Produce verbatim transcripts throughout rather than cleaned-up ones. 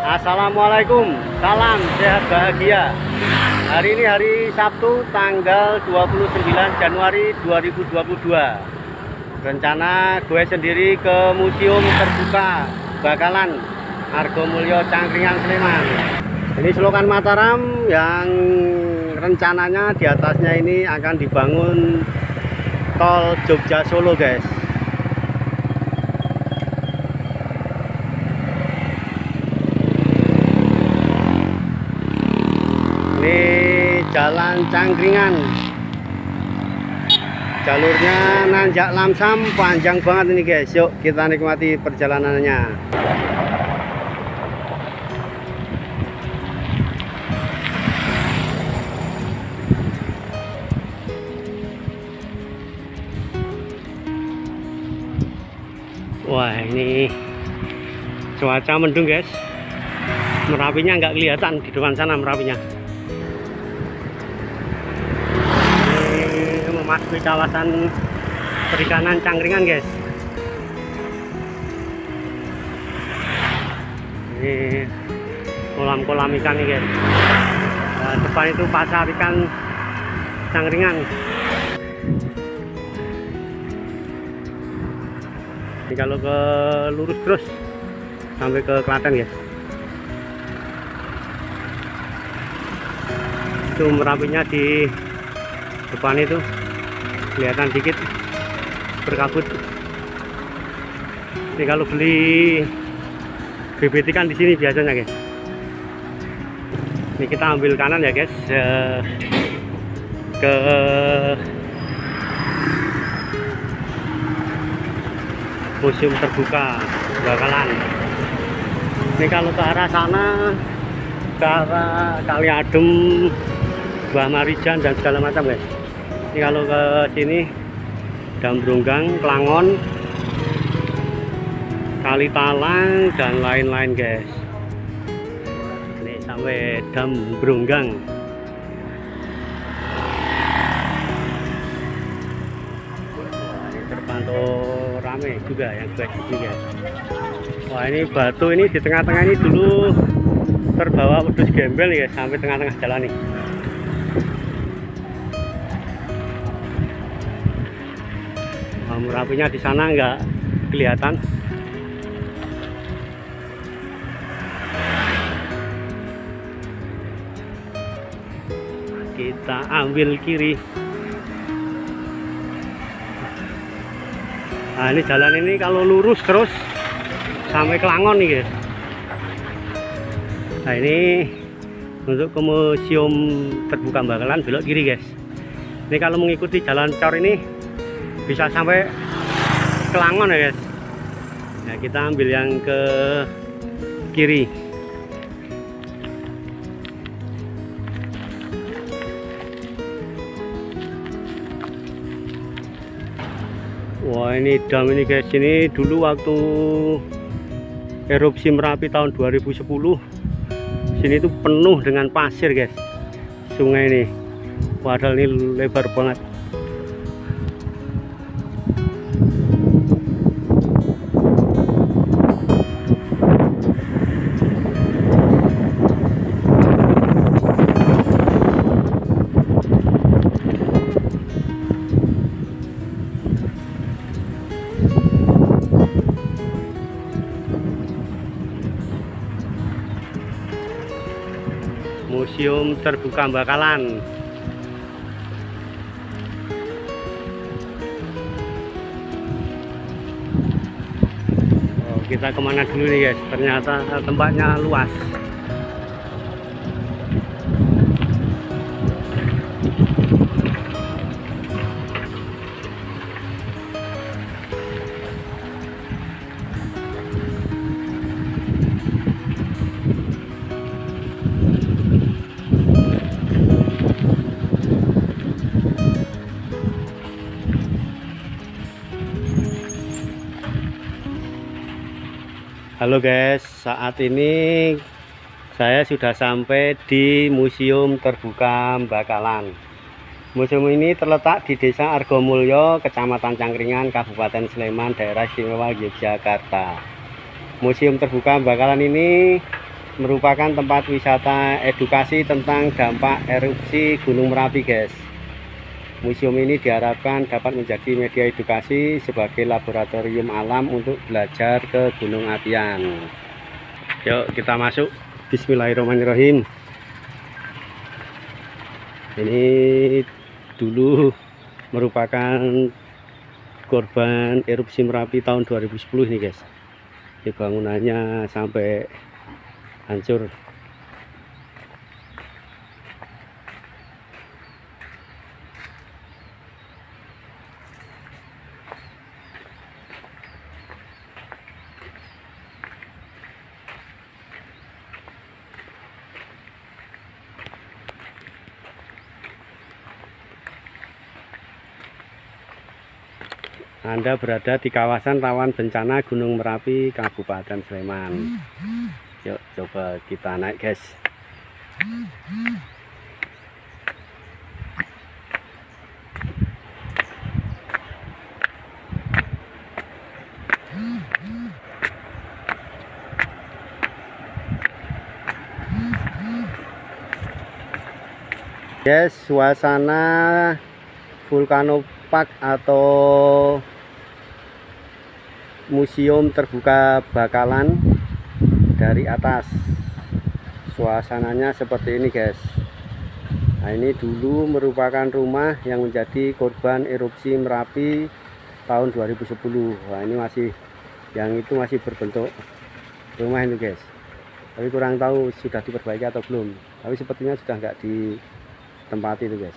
Assalamualaikum, salam sehat bahagia. Hari ini hari Sabtu tanggal dua puluh sembilan Januari dua ribu dua puluh dua. Rencana gue sendiri ke Museum Terbuka Bakalan Argomulyo Cangkringan Sleman. Ini selokan Mataram yang rencananya di atasnya ini akan dibangun tol Jogja Solo, guys. Ini jalan Cangkringan, jalurnya nanjak lamsam, panjang banget ini, guys. Yuk kita nikmati perjalanannya. Wah, ini cuaca mendung, guys. Merapinya nggak kelihatan di depan sana, Merapinya. Memasuki kawasan perikanan Cangkringan, guys. Ini kolam-kolam ikan nih, guys. Nah, depan itu pasar ikan Cangkringan. Ini kalau ke lurus terus sampai ke Klaten, guys. Itu Merapinya di depan itu kelihatan dikit berkabut. Ini kalau beli bibit ikan di sini biasanya, guys. Ini kita ambil kanan ya, guys, ke Museum Terbuka Bakalan. Ini kalau ke arah sana, ke arah Kali Adem, Mbah Marijan dan segala macam, guys. Ini kalau ke sini Dambronggang, Klangon, Kali Talang dan lain-lain, guys. Ini sampai Dambronggang. Ini terpantau rame juga yang guys ini, guys. Wah, ini batu ini di tengah-tengah ini dulu terbawa wedus gembel, ya, sampai tengah-tengah jalan nih. Merapinya di sana nggak kelihatan. Kita ambil kiri. Nah, ini jalan ini kalau lurus terus sampai Klangon nih, guys. Nah, ini untuk ke Museum Terbuka Bakalan belok kiri, guys. Ini kalau mengikuti jalan cor ini bisa sampai Klangon, ya, guys. Nah, kita ambil yang ke kiri. Wah, ini dam ini, guys. Ini dulu waktu erupsi Merapi tahun dua ribu sepuluh, sini tuh penuh dengan pasir, guys. Sungai ini, padahal ini lebar banget. Museum Terbuka Bakalan. Oh, kita kemana dulu nih, guys? Ternyata tempatnya luas. Halo, guys, saat ini saya sudah sampai di Museum Terbuka Bakalan. Museum ini terletak di Desa Argomulyo, Kecamatan Cangkringan, Kabupaten Sleman, Daerah Istimewa Yogyakarta. Museum Terbuka Bakalan ini merupakan tempat wisata edukasi tentang dampak erupsi Gunung Merapi, guys. Museum ini diharapkan dapat menjadi media edukasi sebagai laboratorium alam untuk belajar ke gunung apian. Yuk kita masuk. Bismillahirrahmanirrahim. Ini dulu merupakan korban erupsi Merapi tahun dua ribu sepuluh nih, guys. Ini bangunannya sampai hancur. Anda berada di kawasan rawan bencana Gunung Merapi, Kabupaten Sleman. Yuk coba kita naik, guys. Guys, suasana Vulcano Park atau museum terbuka bakalan dari atas. Suasananya seperti ini, guys. Nah, ini dulu merupakan rumah yang menjadi korban erupsi Merapi tahun dua ribu sepuluh. Wah, ini masih, yang itu masih berbentuk rumah ini, guys. Tapi kurang tahu sudah diperbaiki atau belum. Tapi sepertinya sudah nggak ditempati itu, guys.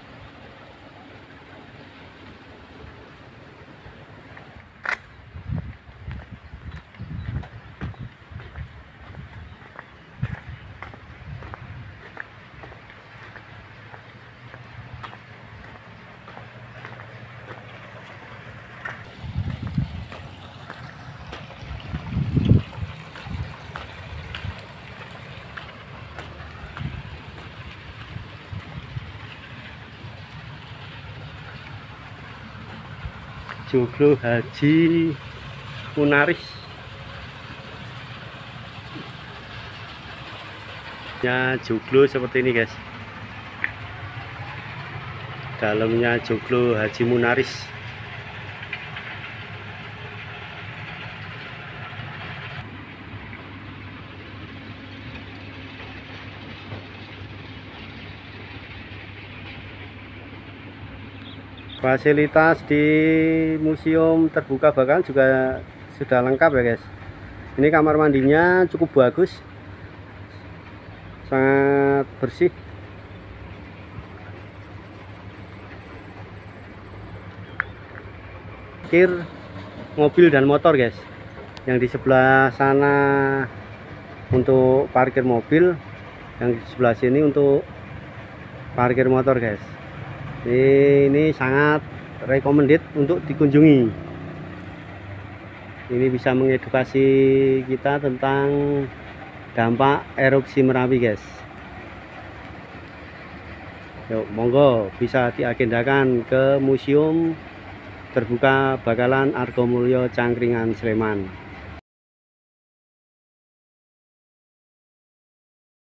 Joglo Haji Munaris. Ya, joglo seperti ini, guys. Dalamnya joglo Haji Munaris. Fasilitas di museum terbuka bakalan juga sudah lengkap ya, guys. Ini kamar mandinya cukup bagus, sangat bersih. Parkir mobil dan motor, guys. Yang di sebelah sana untuk parkir mobil, yang di sebelah sini untuk parkir motor, guys. Ini sangat recommended untuk dikunjungi. Ini bisa mengedukasi kita tentang dampak erupsi Merapi, guys. Yuk, monggo bisa diagendakan ke Museum Terbuka Bakalan Argomulyo Cangkringan Sleman.